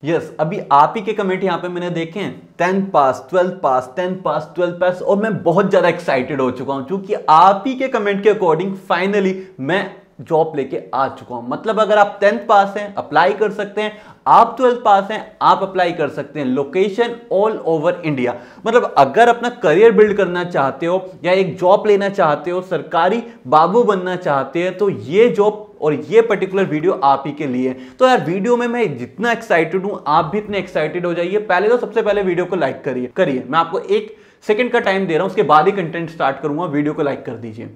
Yes अभी आप ही के कमेंट यहाँ पे मैंने देखे हैं 10th पास 12th पास 10th पास 12th पास, और मैं बहुत ज्यादा एक्साइटेड हो चुका हूं क्योंकि आप ही के कमेंट के अकॉर्डिंग फाइनली मैं जॉब लेके आ चुका हूं। मतलब अगर आप 10th पास हैं अप्लाई कर सकते हैं, आप 12th पास हैं आप अप्लाई कर सकते हैं। Location all over India. मतलब अगर अपना करियर बिल्ड करना चाहते हो या एक जॉब लेना चाहते हो, सरकारी बाबू बनना चाहते हैं, तो ये जॉब और ये पर्टिकुलर वीडियो आप ही के लिए। तो यार वीडियो में मैं जितना एक्साइटेड हूं आप भी इतने एक्साइटेड हो जाइए। पहले तो सबसे पहले वीडियो को लाइक करिए। मैं आपको 1 सेकंड का टाइम दे रहा हूं, उसके बाद ही कंटेंट स्टार्ट करूंगा। वीडियो को लाइक कर दीजिए।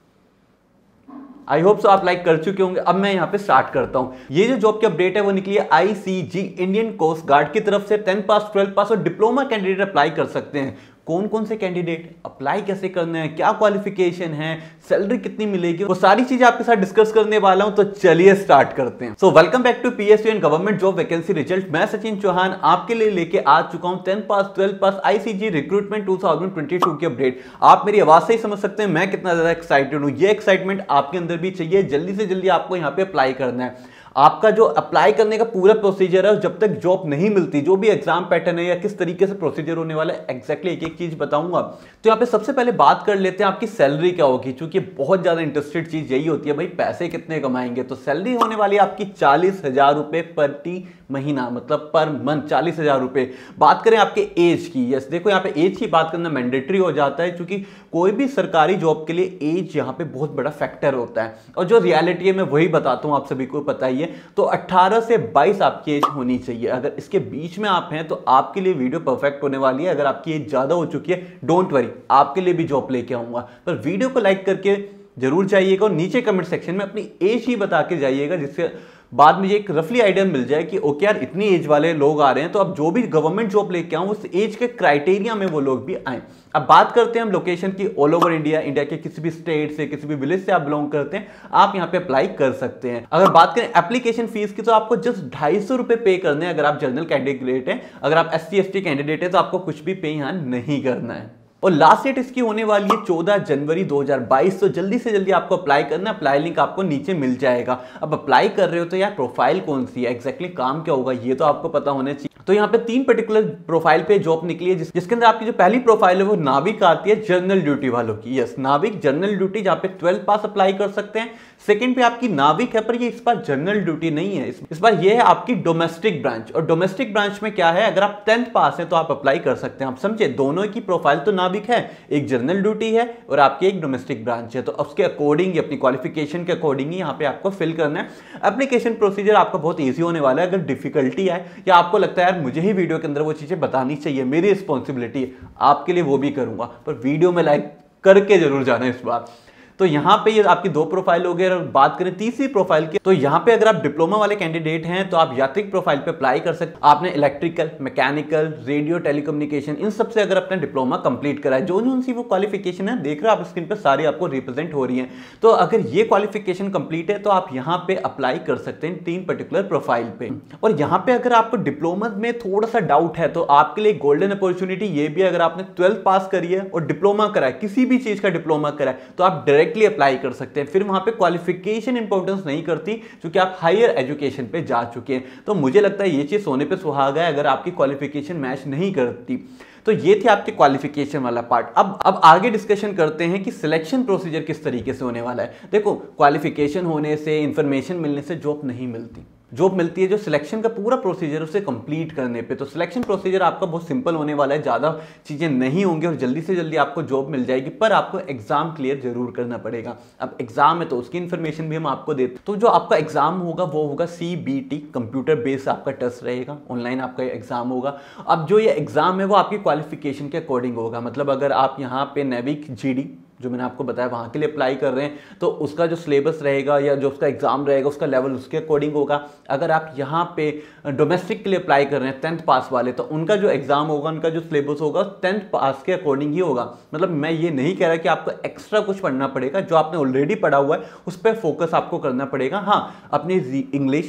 आई होप सो आप लाइक कर चुके होंगे। अब मैं यहां पे स्टार्ट करता हूं। ये जो जॉब की अपडेट है वो निकली है आईसीजी इंडियन कोस्ट गार्ड की तरफ से। 10th पास 12th पास और डिप्लोमा कैंडिडेट अप्लाई कर सकते हैं। कौन कौन से कैंडिडेट अप्लाई कैसे करने हैं, क्या क्वालिफिकेशन है, सैलरी कितनी मिलेगी, वो सारी चीजें आपके साथ डिस्कस करने वाला हूं। तो चलिए स्टार्ट करते हैं। So welcome back to PSU and government job vacancy result. मैं सचिन चौहान आपके लिए लेके आ चुका हूं 10th पास 12th पास आईसीजी रिक्रूटमेंट 2022 की अपडेट। आप मेरी आवाज से ही समझ सकते हैं मैं कितना ज्यादा एक्साइटेड हूं। ये एक्साइटमेंट आपके अंदर भी चाहिए। जल्दी से जल्दी आपको यहां पे अप्लाई करना है। आपका जो अप्लाई करने का पूरा प्रोसीजर है, जब तक जॉब नहीं मिलती, जो भी एग्जाम पैटर्न है या किस तरीके से प्रोसीजर होने वाला है, एग्जैक्टली एक एक चीज बताऊंगा। तो यहाँ पे सबसे पहले बात कर लेते हैं आपकी सैलरी क्या होगी, क्योंकि बहुत ज्यादा इंटरेस्टेड चीज यही होती है भाई पैसे कितने कमाएंगे। तो सैलरी होने वाली है आपकी 40,000 रुपए प्रति महीना, मतलब पर मंथ 40,000 रुपए। बात करें आपके एज की, यस देखो यहाँ पे एज की बात करना मैंडेटरी हो जाता है, क्योंकि कोई भी सरकारी जॉब के लिए एज यहाँ पे बहुत बड़ा फैक्टर होता है। और जो रियलिटी है मैं वही बताता हूँ, आप सभी को पता ही है। तो 18 से 22 आपकी एज होनी चाहिए। अगर इसके बीच में आप हैं तो आपके लिए वीडियो परफेक्ट होने वाली है। अगर आपकी एज ज्यादा हो चुकी है डोंट वरी, आपके लिए भी जॉब लेके आऊंगा। पर वीडियो को लाइक करके जरूर जाइएगा और नीचे कमेंट सेक्शन में अपनी एज ही बता के जाइएगा, जिससे बाद में ये एक रफली आइडिया मिल जाए कि ओके यार इतनी एज वाले लोग आ रहे हैं, तो अब जो भी गवर्नमेंट जॉब लेके आऊं उस एज के क्राइटेरिया में वो लोग भी आए। अब बात करते हैं हम लोकेशन की। ऑल ओवर इंडिया, इंडिया के किसी भी स्टेट से, किसी भी विलेज से आप बिलोंग करते हैं, आप यहाँ पे अप्लाई कर सकते हैं। अगर बात करें एप्लीकेशन फीस की, तो आपको जस्ट 250 रुपए पे करने हैं अगर आप जनरल कैंडिडेट हैं। अगर आप SC ST कैंडिडेट है तो आपको कुछ भी पे यहाँ नहीं करना है। और लास्ट डेट इसकी होने वाली है 14 जनवरी 2022। तो जल्दी से जल्दी आपको अप्लाई करना है। अप्लाई लिंक आपको नीचे मिल जाएगा। अब अप्लाई कर रहे हो तो यार प्रोफाइल कौन सी है, एग्जैक्टली काम क्या होगा, ये तो आपको पता होना चाहिए। तो यहाँ पे 3 पर्टिकुलर प्रोफाइल पे जॉब निकली है, जिसके अंदर आपकी जो पहली प्रोफाइल है वो नाविक आती है, जनरल ड्यूटी वालों की। यस नाविक जनरल ड्यूटी, जहाँ पे 12th पास अप्लाई कर सकते हैं। सेकंड पे आपकी नाविक है, पर ये इस बार जनरल ड्यूटी नहीं है, इस बार ये है आपकी डोमेस्टिक ब्रांच। और डोमेस्टिक ब्रांच में क्या है, अगर आप 10th पास हैं तो आप अप्लाई कर सकते हैं। आप समझे, दोनों की प्रोफाइल तो नाविक है, एक जनरल ड्यूटी है और आपकी एक डोमेस्टिक ब्रांच है। तो उसके अकॉर्डिंग, अपनी क्वालिफिकेशन के अकॉर्डिंग ही यहाँ पे आपको फिल करना है। एप्लीकेशन प्रोसीजर आपका बहुत ईजी होने वाला है। अगर डिफिकल्टी है या आपको लगता है यार मुझे ही वीडियो के अंदर वो चीजें बतानी चाहिए, मेरी रिस्पॉन्सिबिलिटी है, आपके लिए वो भी करूंगा, पर वीडियो में लाइक करके जरूर जाना इस बार। तो यहाँ पे ये आपकी 2 प्रोफाइल हो गए। और बात करें तीसरी प्रोफाइल की, तो यहाँ पे अगर आप डिप्लोमा वाले कैंडिडेट हैं तो आप यात्रिक प्रोफाइल पे अप्लाई कर सकते हैं। आपने इलेक्ट्रिकल, मैकेनिकल, रेडियो, टेलीकम्युनिकेशन, इन सबसे अगर अपना डिप्लोमा कंप्लीट करा है, जो सी वो क्वालिफिकेशन है, देख रहे हो आप स्क्रीन पे सारी आपको रिप्रेजेंट हो रही है। तो अगर ये क्वालिफिकेशन कंप्लीट है तो आप यहाँ पे अप्लाई कर सकते हैं 3 पर्टिकुलर प्रोफाइल पे। और यहाँ पे अगर आपको डिप्लोमा में थोड़ा सा डाउट है तो आपके लिए गोल्डन अपॉर्चुनिटी ये भी, अगर आपने 12th पास करी है और डिप्लोमा करा है, किसी भी चीज का डिप्लोमा करा है, तो आप अप्लाई कर सकते हैं। फिर वहां पे क्वालिफिकेशन इंपॉर्टेंस नहीं करती, क्योंकि आप हायर एजुकेशन पे जा चुके हैं। तो मुझे लगता है ये चीज सोने पे सुहागा है अगर आपकी क्वालिफिकेशन मैच नहीं करती। तो ये थी आपके क्वालिफिकेशन वाला पार्ट। अब आगे डिस्कशन करते हैं कि सिलेक्शन प्रोसीजर किस तरीके से होने वाला है। देखो, क्वालिफिकेशन होने से, इंफॉर्मेशन मिलने से जॉब नहीं मिलती। जॉब मिलती है जो सिलेक्शन का पूरा प्रोसीजर उसे कंप्लीट करने पे। तो सिलेक्शन प्रोसीजर आपका बहुत सिंपल होने वाला है, ज़्यादा चीज़ें नहीं होंगी और जल्दी से जल्दी आपको जॉब मिल जाएगी। पर आपको एग्जाम क्लियर जरूर करना पड़ेगा। अब एग्जाम है तो उसकी इन्फॉर्मेशन भी हम आपको देते। तो जो आपका एग्जाम होगा वो होगा CBT, कंप्यूटर बेस्ड आपका टेस्ट रहेगा, ऑनलाइन आपका एग्जाम होगा। अब जो ये एग्जाम है वो आपकी क्वालिफिकेशन के अकॉर्डिंग होगा। मतलब अगर आप यहाँ पे नेविक GD जो मैंने आपको बताया वहाँ के लिए अप्लाई कर रहे हैं, तो उसका जो सिलेबस रहेगा या जो उसका एग्जाम रहेगा उसका लेवल उसके अकॉर्डिंग होगा। अगर आप यहाँ पे डोमेस्टिक के लिए अप्लाई कर रहे हैं 10th पास वाले, तो उनका जो एग्जाम होगा, उनका जो सिलेबस होगा 10th पास के अकॉर्डिंग ही होगा। मतलब मैं ये नहीं कह रहा कि आपको एक्स्ट्रा कुछ पढ़ना पड़ेगा, जो आपने ऑलरेडी पढ़ा हुआ है उस पर फोकस आपको करना पड़ेगा। हाँ, अपनी इंग्लिश,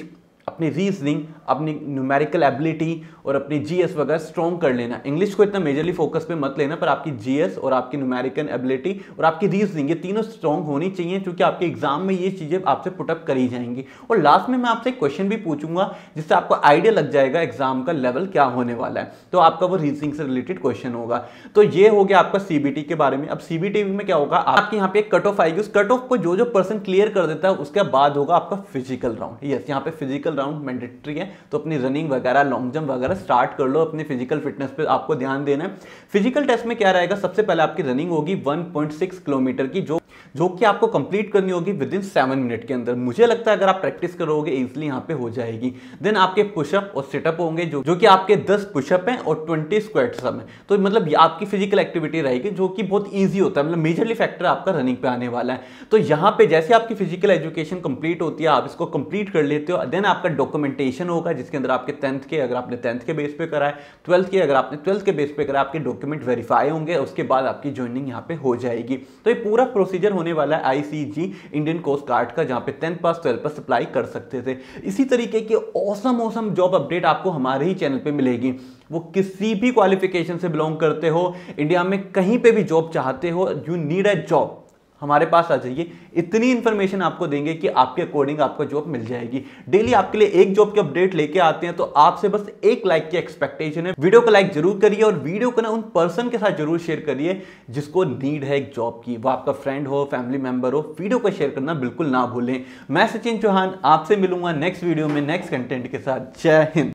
अपनी रीजनिंग, अपनी न्यूमेरिकल एबिलिटी और अपनी जीएस वगैरह स्ट्रॉन्ग कर लेना। इंग्लिश को इतना मेजरली फोकस पे मत लेना, पर आपकी जीएस और आपकी न्यूमेरिकल एबिलिटी और आपकी रीजनिंग, ये तीनों स्ट्रॉन्ग होनी चाहिए, क्योंकि आपके एग्जाम में ये चीजें आपसे पुटअप करी जाएंगी। और लास्ट में मैं आपसे एक क्वेश्चन भी पूछूंगा जिससे आपको आइडिया लग जाएगा एग्जाम का लेवल क्या होने वाला है, तो आपका वो रीजनिंग से रिलेटेड क्वेश्चन होगा। तो ये हो गया आपका सीबीटी के बारे में। अब सीबीटी में क्या होगा, आपके यहाँ पे एक कट ऑफ आएगी, उस कट ऑफ को जो पर्सन क्लियर कर देता है उसके बाद होगा आपका फिजिकल राउंड। यस, यहाँ पे फिजिकल राउंड मैंडेटरी है, तो अपनी रनिंग वगैरह, लॉन्ग जंप वगैरह स्टार्ट कर लो, अपनी फिजिकल फिटनेस पे आपको ध्यान देना है। फिजिकल टेस्ट में क्या रहेगा, सबसे पहले आपकी रनिंग होगी 1.6 किलोमीटर की, जो कि आपको कंप्लीट करनी होगी विद इन 7 मिनट के अंदर। मुझे लगता है अगर आप प्रैक्टिस करोगे इजीली यहाँ पे हो जाएगी। देन आपके पुशअप और सिटअप होंगे, जो कि आपके 10 पुशअप हैं और 20 स्क्वाट्स हैं। तो मतलब आपकी फिजिकल एक्टिविटी रहेगी जो कि बहुत ईजी होता है, मतलब मेजरली फैक्टर आपका रनिंग पे आने वाला है। तो यहाँ पे जैसे आपकी फिजिकल एजुकेशन कंप्लीट होती है, आप इसको कंप्लीट कर लेते हो, देन आपका डॉक्यूमेंटेशन होगा जिसके अंदर आपके 10th के, अगर आपने 10th के बेस पे करा है, 12th के अगर आपने 12th के बेस पे करा, आपके डॉक्यूमेंट वेरीफाई होंगे, उसके बाद आपकी ज्वाइनिंग यहाँ पे हो जाएगी। तो ये पूरा प्रोसीजर होने वाला है आईसीजी इंडियन कोस्ट गार्ड का, जहां पे 10 पास 12 पास अप्लाई कर सकते थे। इसी तरीके की ऑसम जॉब अपडेट आपको हमारे ही चैनल पे मिलेगी। वो किसी भी क्वालिफिकेशन से बिलोंग करते हो, इंडिया में कहीं पे भी जॉब चाहते हो, यू नीड अ जॉब, हमारे पास आ जाइए। इतनी इंफॉर्मेशन आपको देंगे कि आपके अकॉर्डिंग आपको जॉब मिल जाएगी। डेली आपके लिए एक जॉब की अपडेट लेके आते हैं, तो आपसे बस एक लाइक की एक्सपेक्टेशन है। वीडियो को लाइक जरूर करिए और वीडियो को ना उन पर्सन के साथ जरूर शेयर करिए जिसको नीड है एक जॉब की, वो आपका फ्रेंड हो, फैमिली मेंबर हो। वीडियो को शेयर करना बिल्कुल ना भूलें। मैं सचिन चौहान आपसे मिलूंगा नेक्स्ट वीडियो में नेक्स्ट कंटेंट के साथ। जय हिंद।